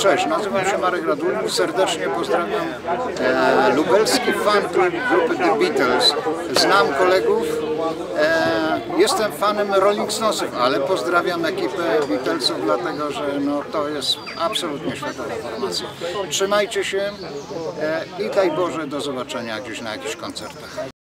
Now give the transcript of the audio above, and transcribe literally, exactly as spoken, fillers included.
Cześć, nazywam się Marek Radulnik, serdecznie pozdrawiam e, lubelski fan grupy The Beatles. Znam kolegów, e, jestem fanem Rolling Stonesów, ale pozdrawiam ekipę Beatlesów, dlatego że no, to jest absolutnie światowa formacja. Trzymajcie się e, i daj Boże do zobaczenia gdzieś na jakichś koncertach.